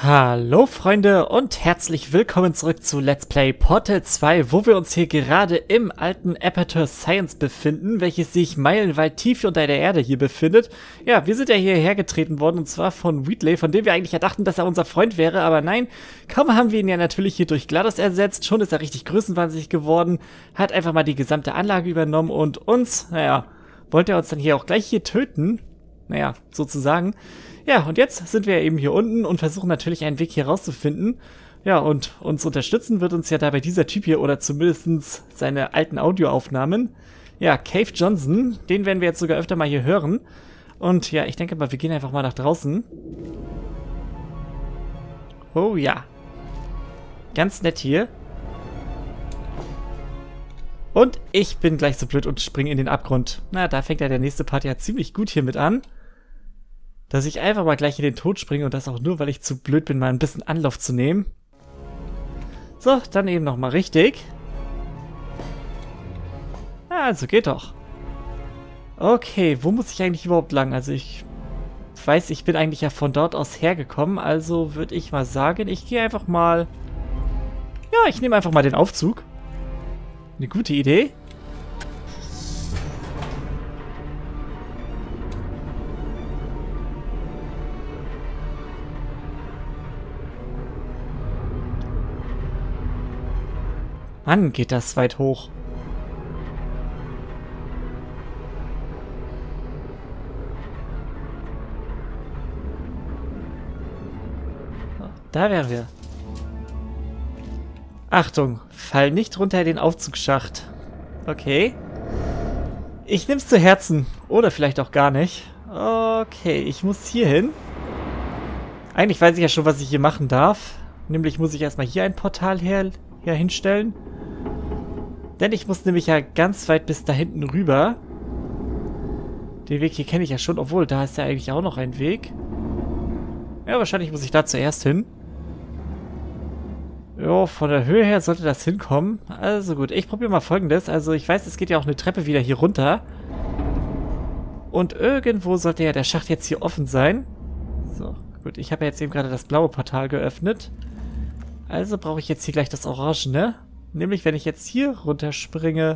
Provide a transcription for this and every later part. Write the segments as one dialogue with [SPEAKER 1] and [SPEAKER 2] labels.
[SPEAKER 1] Hallo Freunde und herzlich willkommen zurück zu Let's Play Portal 2, wo wir uns hier gerade im alten Aperture Science befinden, welches sich meilenweit tief unter der Erde hier befindet. Ja, wir sind ja hierher getreten worden und zwar von Wheatley, von dem wir eigentlich ja dachten, dass er unser Freund wäre, aber nein, kaum haben wir ihn ja natürlich hier durch GLaDOS ersetzt, schon ist er richtig größenwahnsinnig geworden, hat einfach mal die gesamte Anlage übernommen und uns, naja, wollte er uns dann hier auch gleich hier töten, naja, sozusagen. Ja, und jetzt sind wir eben hier unten und versuchen natürlich einen Weg hier rauszufinden. Ja, und uns unterstützen wird uns ja dabei dieser Typ hier oder zumindest seine alten Audioaufnahmen. Ja, Cave Johnson, den werden wir jetzt sogar öfter mal hier hören. Und ja, ich denke mal, wir gehen einfach mal nach draußen. Oh ja. Ganz nett hier. Und ich bin gleich so blöd und springe in den Abgrund. Na, da fängt ja der nächste Part ja ziemlich gut hier mit an. Dass ich einfach mal gleich in den Tod springe und das auch nur, weil ich zu blöd bin, mal ein bisschen Anlauf zu nehmen. So, dann eben nochmal richtig. Also geht doch. Okay, wo muss ich eigentlich überhaupt lang? Also ich weiß, ich bin eigentlich ja von dort aus hergekommen, also würde ich mal sagen, ich gehe einfach mal... Ja, ich nehme einfach mal den Aufzug. Eine gute Idee. Mann, geht das weit hoch. So, da wären wir. Achtung, fall nicht runter in den Aufzugsschacht. Okay. Ich nehm's zu Herzen. Oder vielleicht auch gar nicht. Okay, ich muss hier hin. Eigentlich weiß ich ja schon, was ich hier machen darf. Nämlich muss ich erstmal hier ein Portal hinstellen. Denn ich muss nämlich ja ganz weit bis da hinten rüber. Den Weg hier kenne ich ja schon, obwohl da ist ja eigentlich auch noch ein Weg. Ja, wahrscheinlich muss ich da zuerst hin. Jo, von der Höhe her sollte das hinkommen. Also gut, ich probiere mal Folgendes. Also ich weiß, es geht ja auch eine Treppe wieder hier runter. Und irgendwo sollte ja der Schacht jetzt hier offen sein. So, gut, ich habe ja jetzt eben gerade das blaue Portal geöffnet. Also brauche ich jetzt hier gleich das Orangene. Nämlich, wenn ich jetzt hier runterspringe.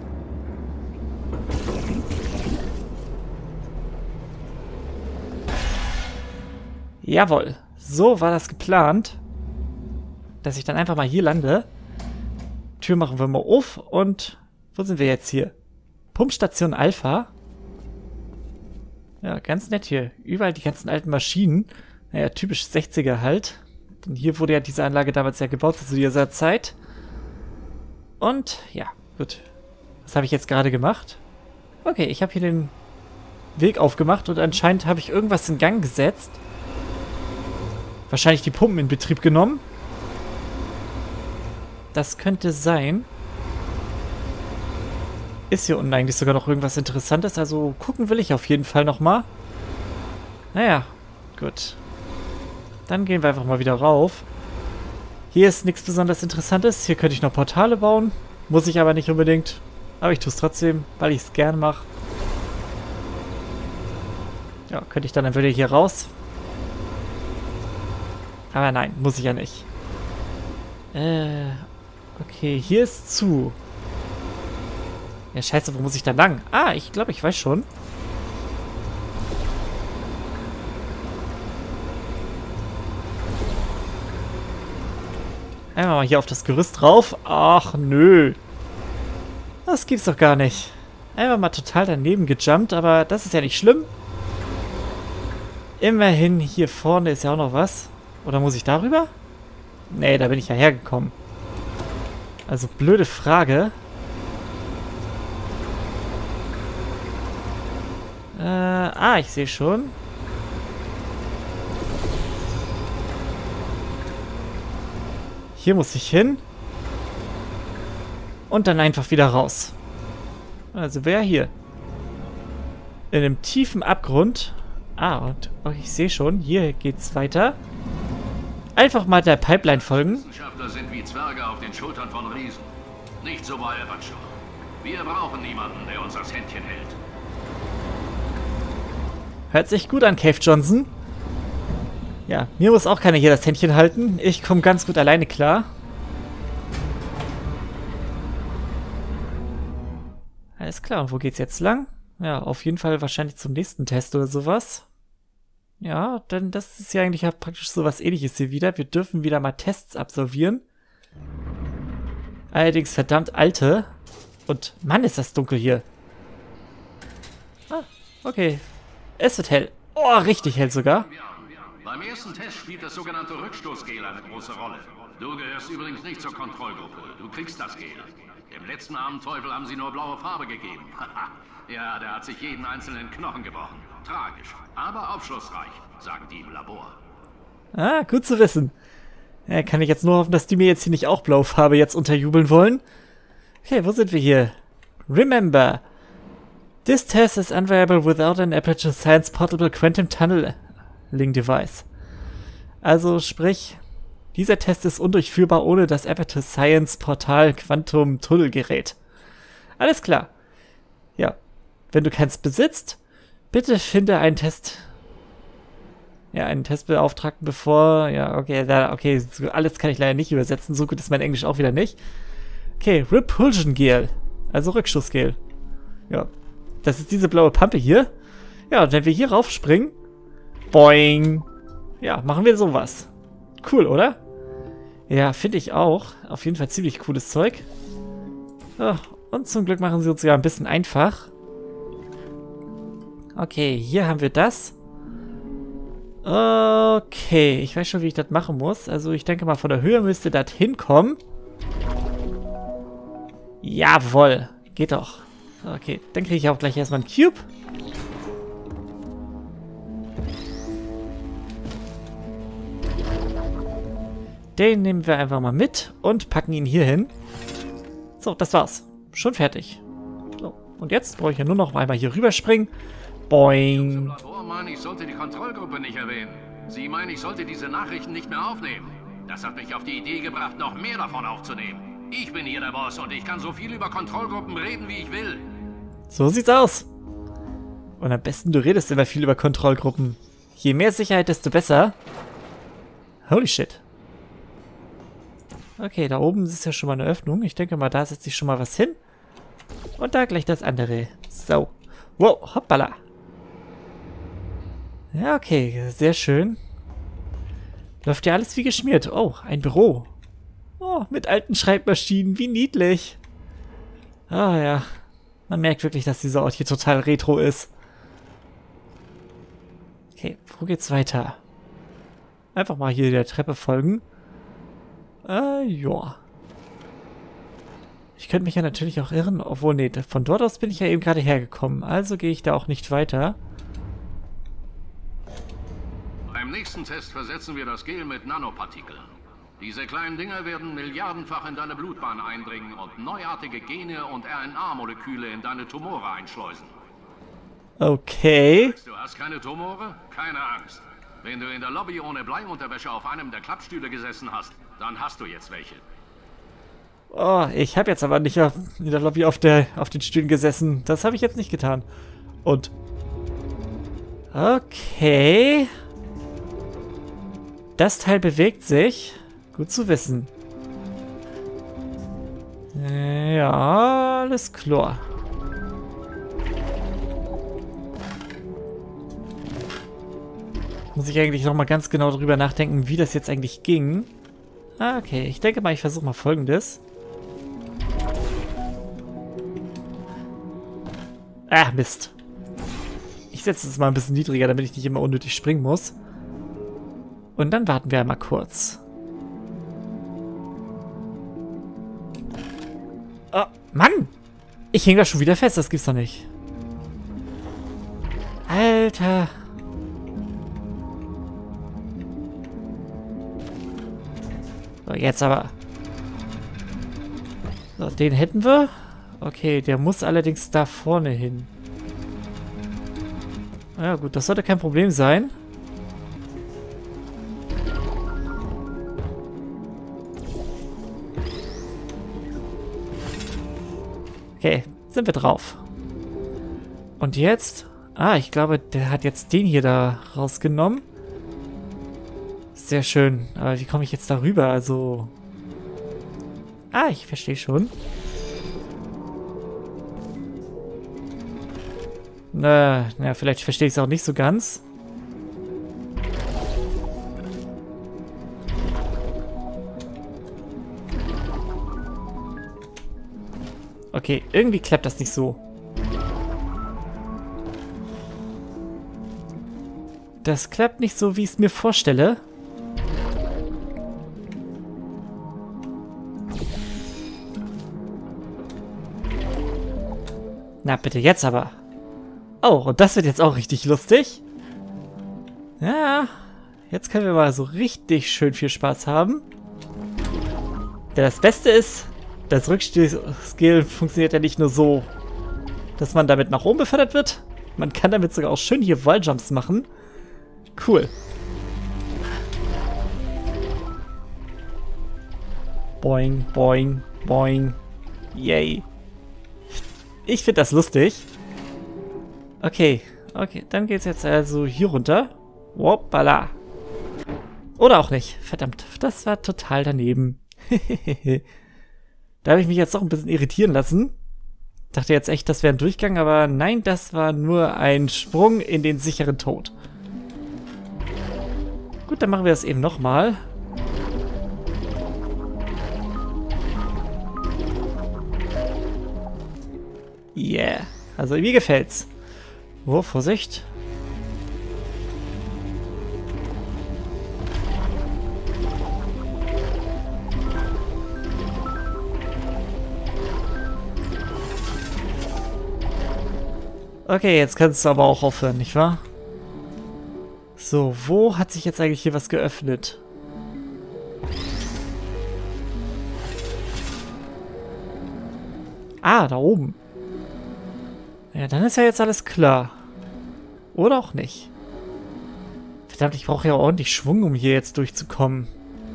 [SPEAKER 1] Jawohl, so war das geplant. Dass ich dann einfach mal hier lande. Tür machen wir mal auf und wo sind wir jetzt hier? Pumpstation Alpha. Ja, ganz nett hier. Überall die ganzen alten Maschinen. Naja, typisch 60er halt. Denn hier wurde ja diese Anlage damals ja gebaut zu dieser Zeit. Und ja, gut. Was habe ich jetzt gerade gemacht? Okay, ich habe hier den Weg aufgemacht und anscheinend habe ich irgendwas in Gang gesetzt. Wahrscheinlich die Pumpen in Betrieb genommen. Das könnte sein. Ist hier unten eigentlich sogar noch irgendwas Interessantes? Also gucken will ich auf jeden Fall nochmal. Naja, gut. Dann gehen wir einfach mal wieder rauf. Hier ist nichts besonders Interessantes. Hier könnte ich noch Portale bauen. Muss ich aber nicht unbedingt. Aber ich tue es trotzdem, weil ich es gern mache. Ja, könnte ich dann wieder hier raus. Aber nein, muss ich ja nicht. Okay, hier ist zu. Ja, scheiße, wo muss ich da lang? Ah, ich glaube, ich weiß schon. Einmal mal hier auf das Gerüst drauf. Ach, nö. Das gibt's doch gar nicht. Einfach mal total daneben gejumpt, aber das ist ja nicht schlimm. Immerhin, hier vorne ist ja auch noch was. Oder muss ich darüber? Nee, da bin ich ja hergekommen. Also, blöde Frage. Ich sehe schon. Hier muss ich hin. Und dann einfach wieder raus. Also wer hier? In einem tiefen Abgrund. Und ich sehe schon, hier geht's weiter. Einfach mal der Pipeline folgen.
[SPEAKER 2] Wissenschaftler sind wie Zwerge auf den Schultern von Riesen. Nicht so bei Aperture. Wir brauchen niemanden, der uns das Händchen hält.
[SPEAKER 1] Hört sich gut an, Cave Johnson. Ja, mir muss auch keiner hier das Händchen halten. Ich komme ganz gut alleine klar. Alles klar, und wo geht's jetzt lang? Ja, auf jeden Fall wahrscheinlich zum nächsten Test oder sowas. Ja, denn das ist ja eigentlich ja praktisch sowas Ähnliches hier wieder. Wir dürfen wieder mal Tests absolvieren. Allerdings verdammt alte. Und Mann, ist das dunkel hier. Ah, okay. Es wird hell. Oh, richtig hell sogar.
[SPEAKER 2] Beim ersten Test spielt das sogenannte Rückstoßgel eine große Rolle. Du gehörst übrigens nicht zur Kontrollgruppe. Du kriegst das Gel. Dem letzten armen Teufel haben sie nur blaue Farbe gegeben. Ja, der hat sich jeden einzelnen Knochen gebrochen. Tragisch, aber aufschlussreich, sagen die im Labor.
[SPEAKER 1] Ah, gut zu wissen. Ja, kann ich jetzt nur hoffen, dass die mir jetzt hier nicht auch blaue Farbe jetzt unterjubeln wollen. Okay, wo sind wir hier? Remember, this test is unviable without an Aperture Science Portable Quantum Tunneling Device. Also sprich, dieser Test ist undurchführbar ohne das Aperture Science Portal Quantum Tunnelgerät. Alles klar. Ja, wenn du keins besitzt, bitte finde einen einen Testbeauftragten bevor... Ja, okay, alles kann ich leider nicht übersetzen. So gut ist mein Englisch auch wieder nicht. Okay, Repulsion Gel. Also Rückschussgel. Ja, das ist diese blaue Pampe hier. Ja, und wenn wir hier raufspringen... Boing. Ja, machen wir sowas. Cool, oder? Ja, finde ich auch. Auf jeden Fall ziemlich cooles Zeug. Oh, und zum Glück machen sie uns ja ein bisschen einfach. Okay, hier haben wir das. Okay, ich weiß schon, wie ich das machen muss. Also ich denke mal, von der Höhe müsste das hinkommen. Jawohl, geht doch. Okay, dann kriege ich auch gleich erstmal einen Cube. Den nehmen wir einfach mal mit und packen ihn hier hin. So, das war's. Schon fertig. So, und jetzt brauche ich ja nur noch einmal hier rüberspringen. Boing.
[SPEAKER 2] Ich sollte die Kontrollgruppe nicht erwähnen. Sie meinen, ich sollte diese Nachrichten nicht mehr aufnehmen. Das hat mich auf die Idee gebracht, noch mehr davon aufzunehmen. Ich bin hier der Boss und ich kann so viel über Kontrollgruppen reden, wie ich will.
[SPEAKER 1] So sieht's aus. Und am besten, du redest immer viel über Kontrollgruppen. Je mehr Sicherheit, desto besser. Holy shit. Okay, da oben ist ja schon mal eine Öffnung. Ich denke mal, da setze ich schon mal was hin. Und da gleich das andere. So. Wow, hoppala. Ja, okay, sehr schön. Läuft ja alles wie geschmiert. Oh, ein Büro. Oh, mit alten Schreibmaschinen, wie niedlich. Ah ja, man merkt wirklich, dass dieser Ort hier total retro ist. Okay, wo geht's weiter? Einfach mal hier der Treppe folgen. Ja. Ich könnte mich ja natürlich auch irren, obwohl, nee, von dort aus bin ich ja eben gerade hergekommen. Also gehe ich da auch nicht weiter.
[SPEAKER 2] Beim nächsten Test versetzen wir das Gel mit Nanopartikeln. Diese kleinen Dinger werden milliardenfach in deine Blutbahn eindringen und neuartige Gene und RNA-Moleküle in deine Tumore einschleusen.
[SPEAKER 1] Okay.
[SPEAKER 2] Du hast keine Tumore? Keine Angst. Wenn du in der Lobby ohne Bleiunterwäsche auf einem der Klappstühle gesessen hast, dann hast du jetzt welche.
[SPEAKER 1] Oh, ich habe jetzt aber nicht in der Lobby auf den Stühlen gesessen. Das habe ich jetzt nicht getan. Und... Okay. Das Teil bewegt sich. Gut zu wissen. Ja, alles klar. Muss ich eigentlich noch mal ganz genau darüber nachdenken, wie das jetzt eigentlich ging. Ah, okay. Ich denke mal, ich versuche mal Folgendes. Ah, Mist. Ich setze es mal ein bisschen niedriger, damit ich nicht immer unnötig springen muss. Und dann warten wir einmal kurz. Oh, Mann! Ich hänge da schon wieder fest, das gibt's doch nicht. Alter. So, jetzt aber. So, den hätten wir. Okay, der muss allerdings da vorne hin. Ja gut, das sollte kein Problem sein. Okay, sind wir drauf. Und jetzt? Ah, ich glaube, der hat jetzt den hier da rausgenommen. Sehr schön. Aber wie komme ich jetzt darüber? Also... Ah, ich verstehe schon. Na, vielleicht verstehe ich es auch nicht so ganz. Okay, irgendwie klappt das nicht so. Das klappt nicht so, wie ich es mir vorstelle. Na, bitte jetzt aber. Oh, und das wird jetzt auch richtig lustig. Ja, jetzt können wir mal so richtig schön viel Spaß haben. Denn das Beste ist, das Rückstoß-Skill funktioniert ja nicht nur so, dass man damit nach oben befördert wird. Man kann damit sogar auch schön hier Walljumps machen. Cool. Boing, boing, boing. Yay. Ich finde das lustig. Okay, dann geht's jetzt also hier runter. Hoppala. Oder auch nicht. Verdammt, das war total daneben. Da habe ich mich jetzt doch ein bisschen irritieren lassen. Dachte jetzt echt, das wäre ein Durchgang, aber nein, das war nur ein Sprung in den sicheren Tod. Gut, dann machen wir das eben nochmal. Yeah. Also mir gefällt's. Oh, Vorsicht. Okay, jetzt kannst du aber auch aufhören, nicht wahr? So, wo hat sich jetzt eigentlich hier was geöffnet? Ah, da oben. Ja, dann ist ja jetzt alles klar. Oder auch nicht. Verdammt, ich brauche ja ordentlich Schwung, um hier jetzt durchzukommen.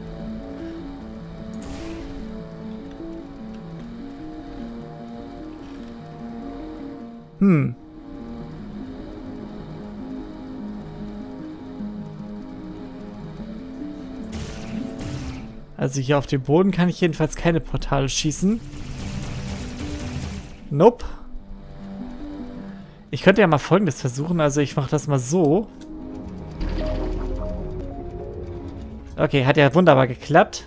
[SPEAKER 1] Also hier auf dem Boden kann ich jedenfalls keine Portale schießen. Nope. Ich könnte ja mal Folgendes versuchen. Also ich mache das mal so. Okay, hat ja wunderbar geklappt.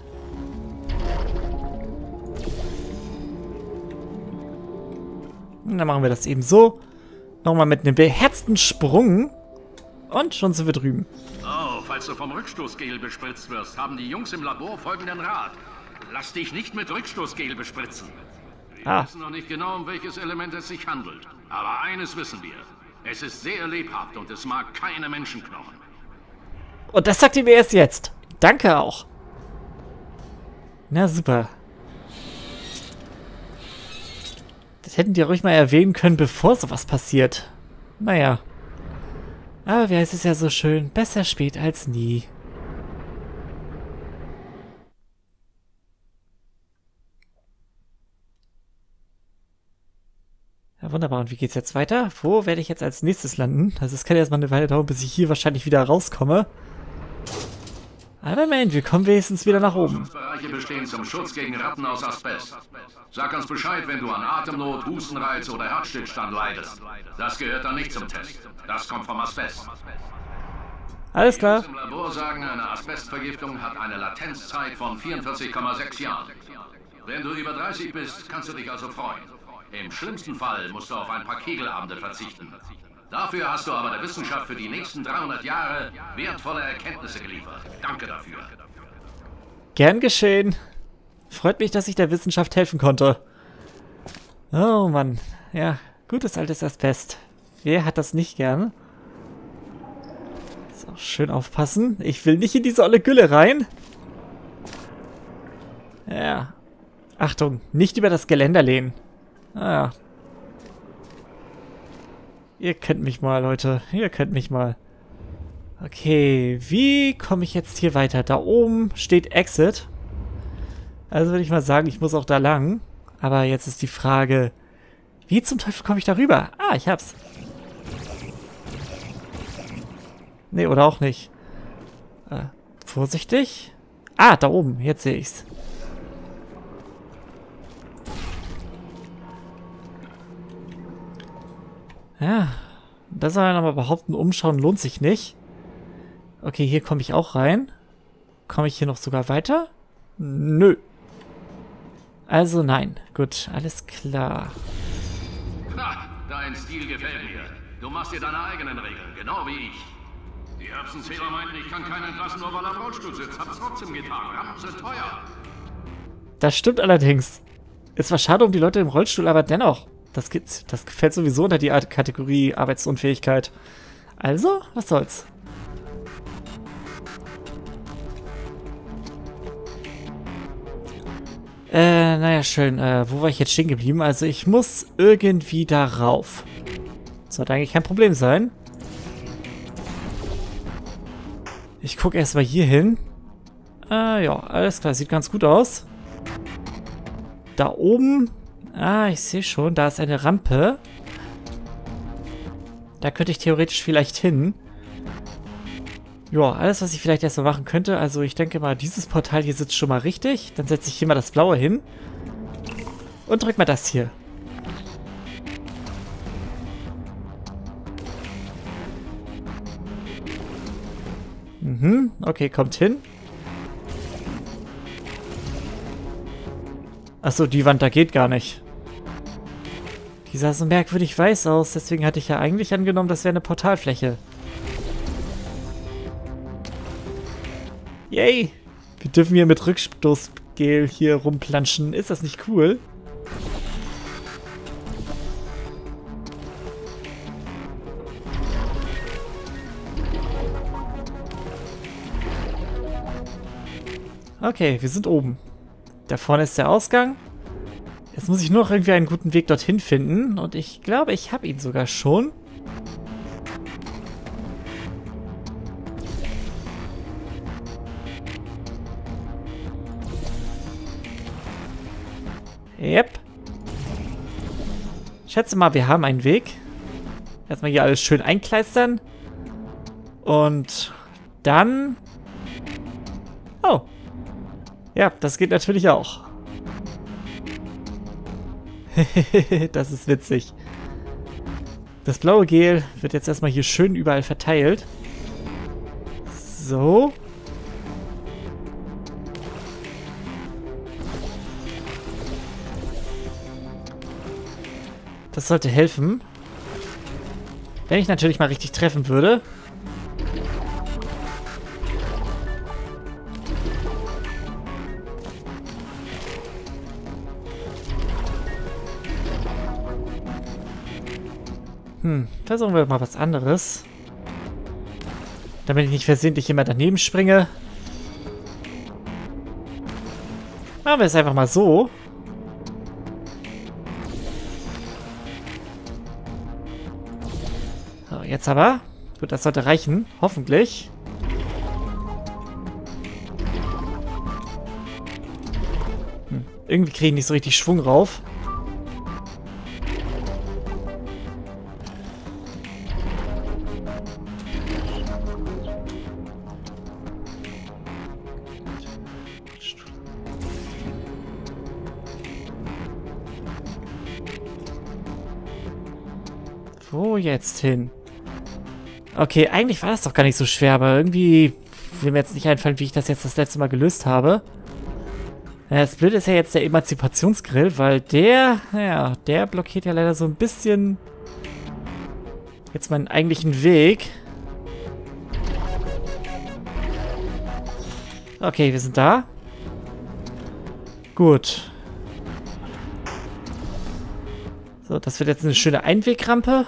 [SPEAKER 1] Und dann machen wir das eben so. Nochmal mit einem beherzten Sprung. Und schon sind wir drüben.
[SPEAKER 2] Oh, falls du vom Rückstoßgel bespritzt wirst, haben die Jungs im Labor folgenden Rat. Lass dich nicht mit Rückstoßgel bespritzen. Wir wissen noch nicht genau, um welches Element es sich handelt. Aber eines wissen wir. Es ist sehr lebhaft und es mag keine Menschenknochen.
[SPEAKER 1] Und das sagt ihr mir erst jetzt. Danke auch. Na super. Das hätten die ruhig mal erwähnen können, bevor sowas passiert. Naja. Aber wie heißt es ja so schön, besser spät als nie. Ja, wunderbar. Und wie geht's jetzt weiter? Wo werde ich jetzt als nächstes landen? Also es kann erstmal eine Weile dauern, bis ich hier wahrscheinlich wieder rauskomme. Aber immerhin, wir kommen wenigstens wieder nach oben.
[SPEAKER 2] Bereiche bestehen zum Schutz gegen Ratten aus Asbest. Sag uns Bescheid, wenn du an Atemnot, Hustenreiz oder Herzstillstand leidest. Das gehört dann nicht zum Test. Das kommt vom Asbest.
[SPEAKER 1] Alles klar.
[SPEAKER 2] Die Jungs im Labor sagen, eine Asbestvergiftung hat eine Latenzzeit von 44,6 Jahren. Wenn du über 30 bist, kannst du dich also freuen. Im schlimmsten Fall musst du auf ein paar Kegelabende verzichten. Dafür hast du aber der Wissenschaft für die nächsten 300 Jahre wertvolle Erkenntnisse geliefert. Danke dafür.
[SPEAKER 1] Gern geschehen. Freut mich, dass ich der Wissenschaft helfen konnte. Oh Mann. Ja, gutes altes Asbest. Wer hat das nicht gern? So, schön aufpassen. Ich will nicht in diese olle Gülle rein. Ja. Achtung, nicht über das Geländer lehnen. Ah ja. Ihr könnt mich mal, Leute. Ihr könnt mich mal. Okay, wie komme ich jetzt hier weiter? Da oben steht Exit. Also würde ich mal sagen, ich muss auch da lang. Aber jetzt ist die Frage, wie zum Teufel komme ich da rüber? Ah, ich hab's. Nee, oder auch nicht. Vorsichtig. Ah, da oben. Jetzt sehe ich's. Ja. Da soll er aber behaupten, umschauen lohnt sich nicht. Okay, hier komme ich auch rein. Komme ich hier noch sogar weiter? Nö. Also nein. Gut, alles klar.
[SPEAKER 2] Na, dein Stil gefällt mir. Du machst dir deine eigenen Regeln, genau wie ich. Die Erbsenzähler meinten, ich kann keinen entlassen, nur weil er im Rollstuhl sitzt. Hab's trotzdem getan. Rampen sind teuer.
[SPEAKER 1] Das stimmt allerdings. Ist zwar schade um die Leute im Rollstuhl, aber dennoch. Das gefällt sowieso unter die Kategorie Arbeitsunfähigkeit. Also, was soll's. Naja, schön. Wo war ich jetzt stehen geblieben? Also, ich muss irgendwie da rauf. Sollte eigentlich kein Problem sein. Ich gucke erstmal hier hin. Ja, alles klar. Sieht ganz gut aus. Da oben... Ah, ich sehe schon. Da ist eine Rampe. Da könnte ich theoretisch vielleicht hin. Ja, alles, was ich vielleicht erstmal machen könnte. Also ich denke mal, dieses Portal hier sitzt schon mal richtig. Dann setze ich hier mal das blaue hin. Und drück mal das hier. Mhm, okay, kommt hin. Achso, die Wand da geht gar nicht. Die sah so merkwürdig weiß aus, deswegen hatte ich ja eigentlich angenommen, das wäre eine Portalfläche. Yay! Wir dürfen hier mit Rückstoßgel hier rumplanschen. Ist das nicht cool? Okay, wir sind oben. Da vorne ist der Ausgang. Jetzt muss ich nur noch irgendwie einen guten Weg dorthin finden. Und ich glaube, ich habe ihn sogar schon. Yep. Schätze mal, wir haben einen Weg. Erstmal hier alles schön einkleistern. Und dann... Oh. Ja, das geht natürlich auch. Das ist witzig. Das blaue Gel wird jetzt erstmal hier schön überall verteilt. So. Das sollte helfen. Wenn ich natürlich mal richtig treffen würde. Versuchen wir mal was anderes. Damit ich nicht versehentlich immer daneben springe. Machen wir es einfach mal so. So, jetzt aber. Gut, das sollte reichen. Hoffentlich. Irgendwie kriege ich nicht so richtig Schwung rauf. Wo jetzt hin? Okay, eigentlich war das doch gar nicht so schwer, aber irgendwie will mir jetzt nicht einfallen, wie ich das jetzt das letzte Mal gelöst habe. Ja, das Blöde ist ja jetzt der Emanzipationsgrill, weil der, naja, der blockiert ja leider so ein bisschen jetzt meinen eigentlichen Weg. Okay, wir sind da. Gut. So, das wird jetzt eine schöne Einwegrampe.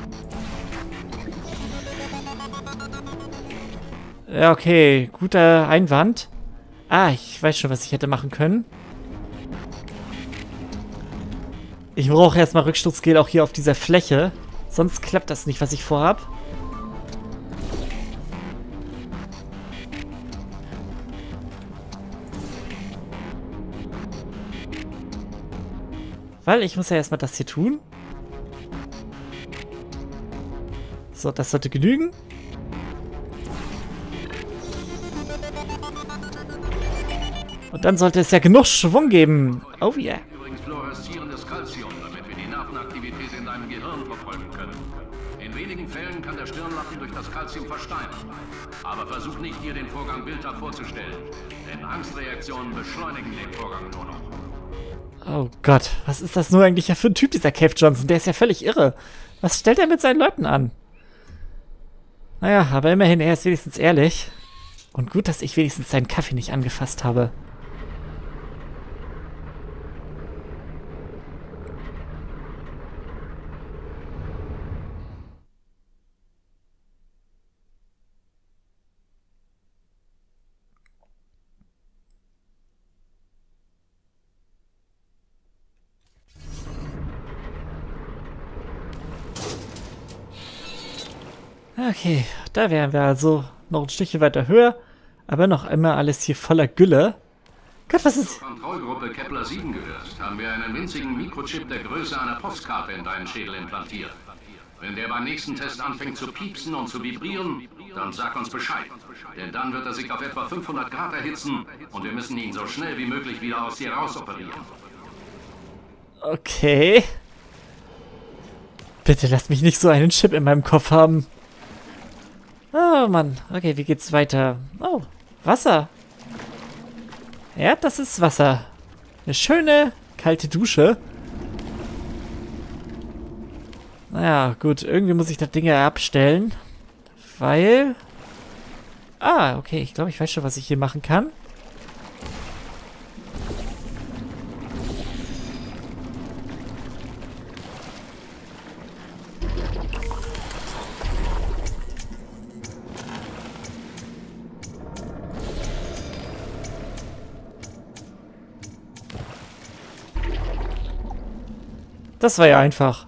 [SPEAKER 1] Ja, okay. Guter Einwand. Ah, ich weiß schon, was ich hätte machen können. Ich brauche erstmal Rückstoßgel auch hier auf dieser Fläche. Sonst klappt das nicht, was ich vorhab. Weil ich muss ja erstmal das hier tun. So, das sollte genügen. Und dann sollte es ja genug Schwung geben. Oh yeah.
[SPEAKER 2] Übrigens fluoreszierendes Calcium, damit wir die Nervenaktivität in deinem Gehirn verfolgen können. In wenigen Fällen kann der Stirnlappen durch das Calcium versteinern. Aber versuch nicht, dir den Vorgang bildhaft vorzustellen. Denn Angstreaktionen beschleunigen den Vorgang nur noch.
[SPEAKER 1] Oh Gott, was ist das nur eigentlich für ein Typ, dieser Cave Johnson? Der ist ja völlig irre. Was stellt er mit seinen Leuten an? Naja, aber immerhin, er ist wenigstens ehrlich. Und gut, dass ich wenigstens seinen Kaffee nicht angefasst habe. Okay, da wären wir also noch ein Stückchen weiter höher, aber noch immer alles hier voller Gülle. Gott, was ist...
[SPEAKER 2] Kontrollgruppe Kepler 7 gehörst, haben wir einen winzigen Mikrochip der Größe einer Postkarte in deinen Schädel implantiert. Wenn der beim nächsten Test anfängt zu piepsen und zu vibrieren, dann sag uns Bescheid. Denn dann wird er sich auf etwa 500 Grad erhitzen und wir müssen ihn so schnell wie möglich wieder aus dir raus operieren.
[SPEAKER 1] Okay. Bitte lasst mich nicht so einen Chip in meinem Kopf haben. Oh Mann, okay, wie geht's weiter? Oh, Wasser. Ja, das ist Wasser. Eine schöne, kalte Dusche. Naja, gut, irgendwie muss ich das Ding ja abstellen. Weil... Ah, okay, ich glaube, ich weiß schon, was ich hier machen kann. Das war ja einfach.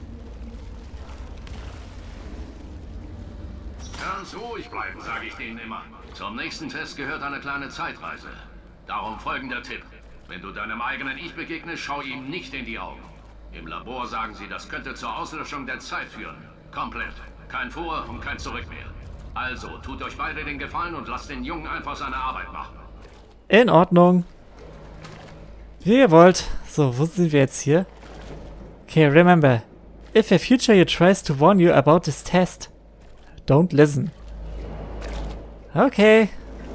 [SPEAKER 2] Ganz ruhig bleiben, sage ich denen immer. Zum nächsten Test gehört eine kleine Zeitreise. Darum folgender Tipp. Wenn du deinem eigenen Ich begegnest, schau ihm nicht in die Augen. Im Labor sagen sie, das könnte zur Auslöschung der Zeit führen. Komplett. Kein Vor- und kein Zurück mehr. Also, tut euch beide den Gefallen und lasst den Jungen einfach seine Arbeit machen.
[SPEAKER 1] In Ordnung. Wie ihr wollt. So, wo sind wir jetzt hier? Okay, remember. If a future you tries to warn you about this test, don't listen. Okay.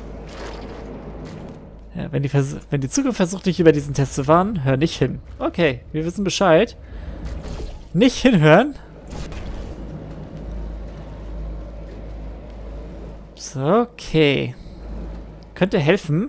[SPEAKER 1] Ja, wenn die Zukunft versucht, dich über diesen Test zu warnen, hör nicht hin. Okay, wir wissen Bescheid. Nicht hinhören. So, okay. Könnte helfen.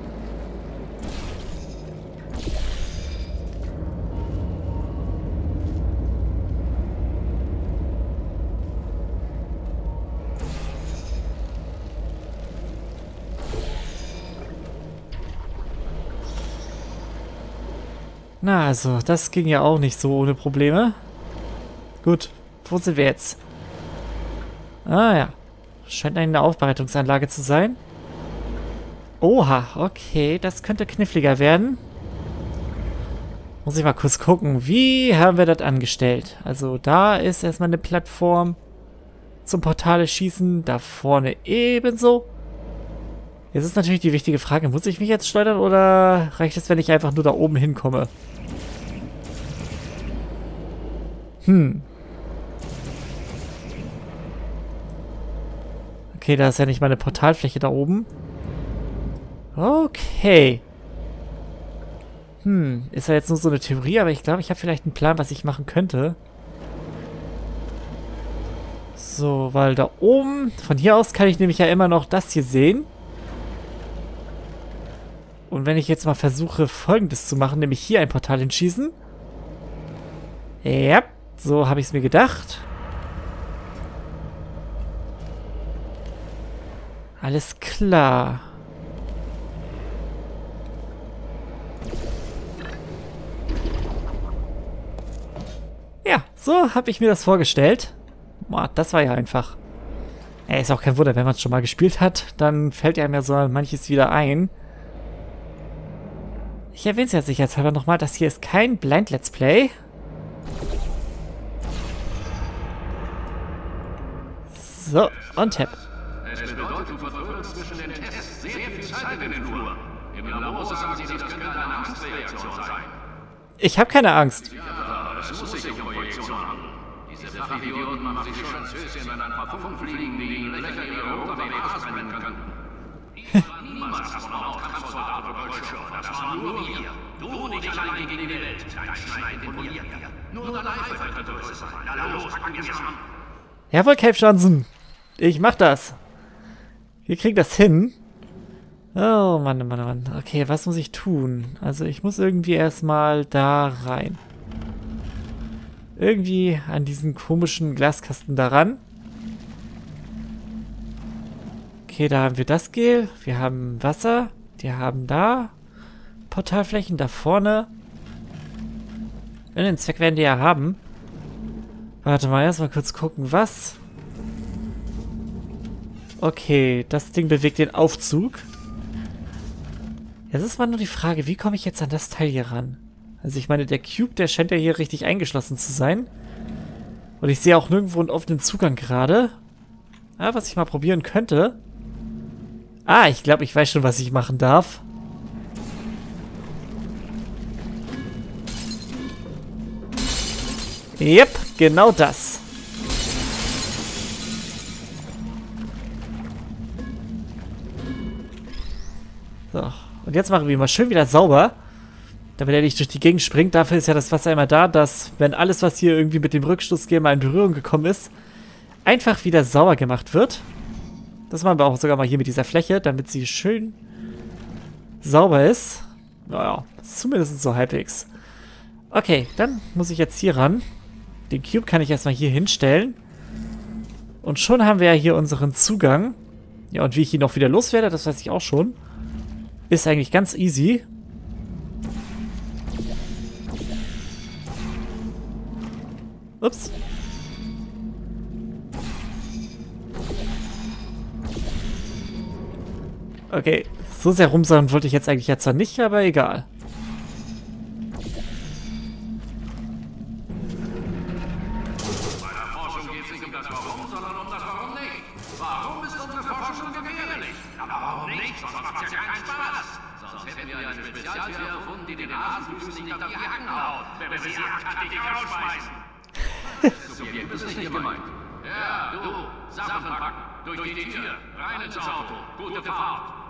[SPEAKER 1] Na also, das ging ja auch nicht so ohne Probleme. Gut, wo sind wir jetzt? Ah ja, scheint eine Aufbereitungsanlage zu sein. Oha, okay, das könnte kniffliger werden. Muss ich mal kurz gucken, wie haben wir das angestellt? Also da ist erstmal eine Plattform zum Portale schießen, da vorne ebenso. Jetzt ist natürlich die wichtige Frage, muss ich mich jetzt schleudern oder reicht es, wenn ich einfach nur da oben hinkomme? Okay, da ist ja nicht mal eine Portalfläche da oben. Okay. Ist ja jetzt nur so eine Theorie, aber ich glaube, ich habe vielleicht einen Plan, was ich machen könnte. So, weil da oben, von hier aus kann ich nämlich ja immer noch das hier sehen. Und wenn ich jetzt mal versuche, Folgendes zu machen, nämlich hier ein Portal hinschießen. Ja, so habe ich es mir gedacht. Alles klar. Ja, so habe ich mir das vorgestellt. Boah, das war ja einfach. Ist auch kein Wunder, wenn man es schon mal gespielt hat, dann fällt einem ja so manches wieder ein. Ich erwähne es ja sicherheitshalber nochmal, das hier ist kein Blind Let's Play. So, und Tap.
[SPEAKER 2] Es bedeutet, du vertrödelst zwischen den Tests sehr viel Zeit in den Flur. Im Labor sagen sie, das könnte eine Angstreaktion sein.
[SPEAKER 1] Ich habe keine Angst.
[SPEAKER 2] Ja, es muss sich um Projektion handeln. Diese Fachidioten machen sich schon Zöschen, wenn ein paar Funken fliegen, die ihnen Löcher in ihre roter BHs brennen könnten. Niemals Astronaut, Kampfsoldat oder Goldschirm. Das waren nur wir. Du und ich allein gegen die Welt. Dein Schneid imponiert mir. Nur dein Eifer könnte es sein. Na los, packen wir es an.
[SPEAKER 1] Jawohl, Cave Johnson. Ich mach das. Wir kriegen das hin. Oh, Mann, Mann, Mann. Okay, was muss ich tun? Also ich muss irgendwie erstmal da rein. Irgendwie an diesen komischen Glaskasten daran. Okay, da haben wir das Gel. Wir haben Wasser. Wir haben da Portalflächen da vorne. Den Zweck werden die ja haben. Warte mal, erstmal kurz gucken, was? Okay, das Ding bewegt den Aufzug. Jetzt ist mal nur die Frage, wie komme ich jetzt an das Teil hier ran? Also ich meine, der Cube, der scheint ja hier richtig eingeschlossen zu sein. Und ich sehe auch nirgendwo einen offenen Zugang gerade. Ah, was ich mal probieren könnte. Ah, ich glaube, ich weiß schon, was ich machen darf. Yep, genau das. So, und jetzt machen wir mal schön wieder sauber, damit er nicht durch die Gegend springt. Dafür ist ja das Wasser immer da, dass, wenn alles, was hier irgendwie mit dem Rückstoßgel mal in Berührung gekommen ist, einfach wieder sauber gemacht wird. Das machen wir auch sogar mal hier mit dieser Fläche, damit sie schön sauber ist. Naja, zumindest so halbwegs. Okay, dann muss ich jetzt hier ran. Den Cube kann ich erstmal hier hinstellen. Und schon haben wir ja hier unseren Zugang. Ja, und wie ich ihn auch wieder loswerde, das weiß ich auch schon. Ist eigentlich ganz easy. Ups. Okay, so sehr rumsagen wollte ich jetzt eigentlich zwar nicht, aber egal.
[SPEAKER 2] Bei der Forschung geht es nicht um das Warum, sondern um das Warum nicht. Warum ist unsere Forschung gefährlich? Aber warum nicht? Sonst macht es ja keinen Spaß. Sonst hätten wir eine Spezialtür erfunden, die den Hasenfüßen nicht auf die Hacken haut, wenn wir sie aktiv rausschmeißen. Das Subjekt ist nicht gemeint. Ja, du, Sachen packen, durch die Tür, rein ins Auto, gute Fahrt.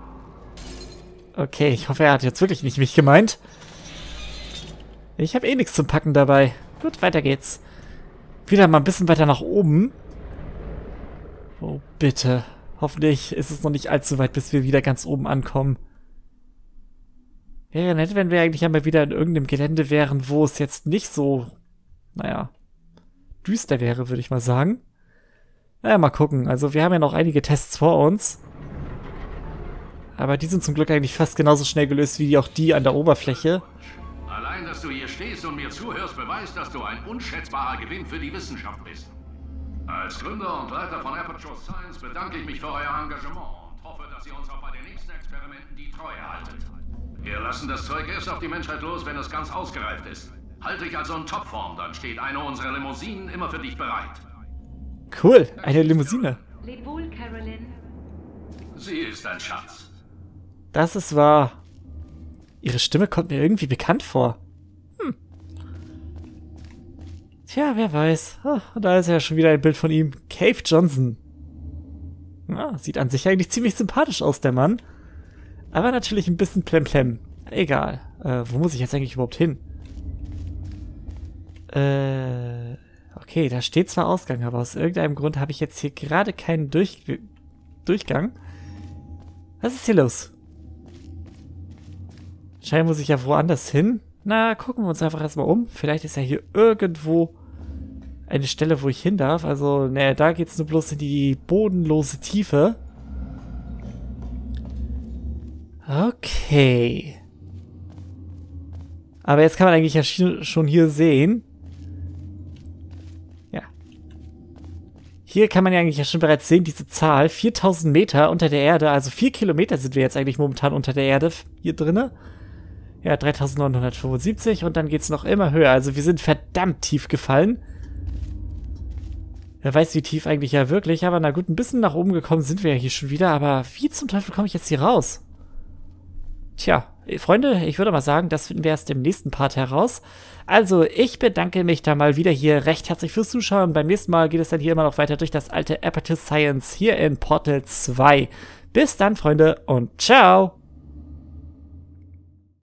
[SPEAKER 1] Okay, ich hoffe, er hat jetzt wirklich nicht mich gemeint. Ich habe eh nichts zum Packen dabei. Gut, weiter geht's. Wieder mal ein bisschen weiter nach oben. Oh, bitte. Hoffentlich ist es noch nicht allzu weit, bis wir wieder ganz oben ankommen. Wäre nett, wenn wir eigentlich einmal wieder in irgendeinem Gelände wären, wo es jetzt nicht so, naja, düster wäre, würde ich mal sagen. Naja, mal gucken. Also wir haben ja noch einige Tests vor uns. Aber die sind zum Glück eigentlich fast genauso schnell gelöst wie auch die an der Oberfläche.
[SPEAKER 2] Allein, dass du hier stehst und mir zuhörst, beweist, dass du ein unschätzbarer Gewinn für die Wissenschaft bist. Als Gründer und Leiter von Aperture Science bedanke ich mich für euer Engagement und hoffe, dass ihr uns auch bei den nächsten Experimenten die Treue haltet. Wir lassen das Zeug erst auf die Menschheit los, wenn es ganz ausgereift ist. Halte dich also in Topform, dann steht eine unserer Limousinen immer für dich bereit.
[SPEAKER 1] Cool, eine Limousine.
[SPEAKER 3] Leb wohl, Carolyn.
[SPEAKER 2] Sie ist ein Schatz.
[SPEAKER 1] Das ist wahr. Ihre Stimme kommt mir irgendwie bekannt vor. Tja, wer weiß. Ah, da ist ja schon wieder ein Bild von ihm. Cave Johnson. Ah, sieht an sich eigentlich ziemlich sympathisch aus, der Mann. Aber natürlich ein bisschen plemplem. Egal. Wo muss ich jetzt eigentlich überhaupt hin? Okay, da steht zwar Ausgang, aber aus irgendeinem Grund habe ich jetzt hier gerade keinen Durchgang. Was ist hier los? Scheinbar muss ich ja woanders hin. Na, gucken wir uns einfach erstmal um. Vielleicht ist ja hier irgendwo eine Stelle, wo ich hin darf. Also, naja, da geht es nur bloß in die bodenlose Tiefe. Okay. Aber jetzt kann man eigentlich ja schon hier sehen. Ja. Hier kann man ja eigentlich ja schon bereits sehen, diese Zahl. 4000 Meter unter der Erde. Also 4 Kilometer sind wir jetzt eigentlich momentan unter der Erde hier drinne. Ja, 3975 und dann geht es noch immer höher. Also wir sind verdammt tief gefallen. Wer weiß, wie tief eigentlich ja wirklich. Aber na gut, ein bisschen nach oben gekommen sind wir ja hier schon wieder. Aber wie zum Teufel komme ich jetzt hier raus? Tja, Freunde, ich würde mal sagen, das finden wir erst im nächsten Part heraus. Also, ich bedanke mich da mal wieder hier recht herzlich fürs Zuschauen. Beim nächsten Mal geht es dann hier immer noch weiter durch das alte Aperture Science hier in Portal 2. Bis dann, Freunde, und ciao!